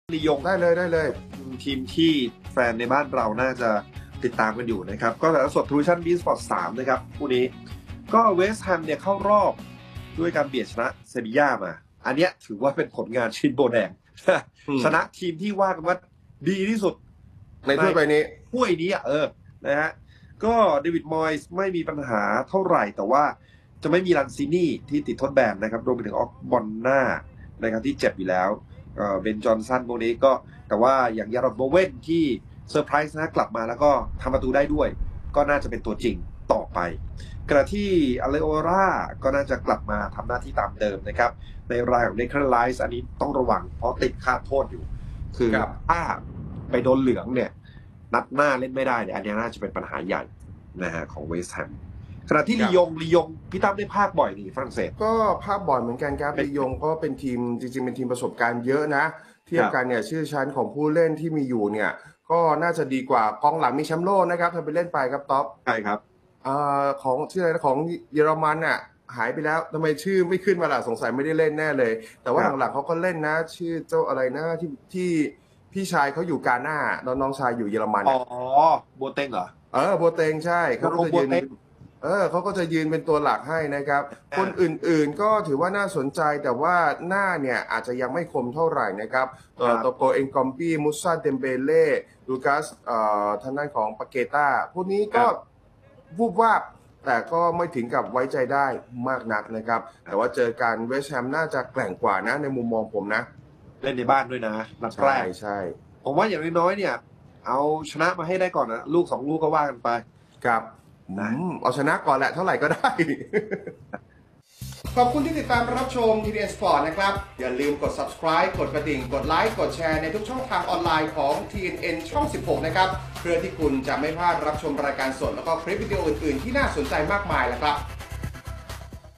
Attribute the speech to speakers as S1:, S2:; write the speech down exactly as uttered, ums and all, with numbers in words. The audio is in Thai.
S1: ลียง
S2: ได้เลยได้เลย
S1: ทีมที่แฟนในบ้านเราน่าจะติดตามกันอยู่นะครับก็แต่ละสดทูชั่นบีสปอร์ตสามนะครับคู่นี้ก็เวสต์แฮมเนี่ยเข้ารอบด้วยการเบียดชนะเซบีย่ามาอันเนี้ยถือว่าเป็นผลงานชิ้นโบแดงชนะทีมที่ว่ากันว่าดีที่สุด
S2: ในถ้วยใบนี้
S1: ถ้วยนี้อ่ะเออนะฮะก็เดวิดมอยส์ไม่มีปัญหาเท่าไหร่แต่ว่าจะไม่มีลันซินี่ที่ติดทดแบนนะครับรวมไปถึงออกบอลหน้านะครับที่เจ็บอยู่แล้วเบนจอห์นสันพวกนี้ก็แต่ว่าอย่างยารอดโบเวนที่เซอร์ไพรส์นะกลับมาแล้วก็ทำประตูได้ด้วยก็น่าจะเป็นตัวจริงต่อไปขณะที่อเลโอราก็น่าจะกลับมาทำหน้าที่ตามเดิมนะครับในรายของเดคแลนไลส์อันนี้ต้องระวังเพราะติดค่าโทษอยู่คือถ้าไปโดนเหลืองเนี่ยนัดหน้าเล่นไม่ได้เนี่ยอันนี้น่าจะเป็นปัญหาใหญ่นะฮะของเวสต์แฮมขณะที่ลียงลียงพี่ตั้มได้ภาคบ่อยนี่ฝรั่งเศส
S2: ก็ภาคบ่อยเหมือนกันครับลียงก็เป็นทีมจริงๆเป็นทีมประสบการณ์เยอะนะเทียบกันเนี่ยชื่อชั้นของผู้เล่นที่มีอยู่เนี่ยก็น่าจะดีกว่ากองหลังมีแชมป์โลกนะครับทำไปเล่นไปครับท็อป
S1: ใช่ครับ
S2: อ่าของชื่ออะไรของเยอรมันอ่ะหายไปแล้วทำไมชื่อไม่ขึ้นมาล่ะสงสัยไม่ได้เล่นแน่เลยแต่ว่าหลังๆเขาก็เล่นนะชื่อเจ้าอะไรนะที่ที่พี่ชายเขาอยู่กาหน้าแล้วน้องชายอยู่เยอรมัน
S1: อ๋อโบเต็งเหรอ
S2: เออโบเต็งใช่เขาก็จะยืนเออเขาก็จะยืนเป็นตัวหลักให้นะครับคนอื่นๆก็ถือว่าน่าสนใจแต่ว่าหน้าเนี่ยอาจจะยังไม่คมเท่าไหร่นะครับโตโกเอ็นกอมปี้มุซาเดมเบเล่ลูคัสเอ่อทางด้านของปาเกต้าพวกนี้ก็วูบวาบแต่ก็ไม่ถึงกับไว้ใจได้มากนักนะครับแต่ว่าเจอการเวสต์แฮมน่าจะแกร่งกว่านะในมุมมองผมนะ
S1: เล่นในบ้านด้วยนะนัดแรก
S2: ใช่
S1: ผมว่าอย่างน้อยๆเนี่ยเอาชนะมาให้ได้ก่อนนะลูกสองลูกก็ว่ากันไป
S2: ครับเอาชนะก่อนแหละเท่าไหร่ก็ได้ ขอบคุณที่ติดตามรับชม ที ดี เอ็น Sport นะครับอย่าลืมกด Subscribe กดกระดิ่งกดไลค์กดแชร์ในทุกช่องทางออนไลน์ของ ที เอ็น เอ็น ช่อง สิบหก นะครับเพื่อที่คุณจะไม่พลาดรับชมรายการสดแล้วก็คลิปวิดีโออื่นๆที่น่าสนใจมากมายแล้วครับ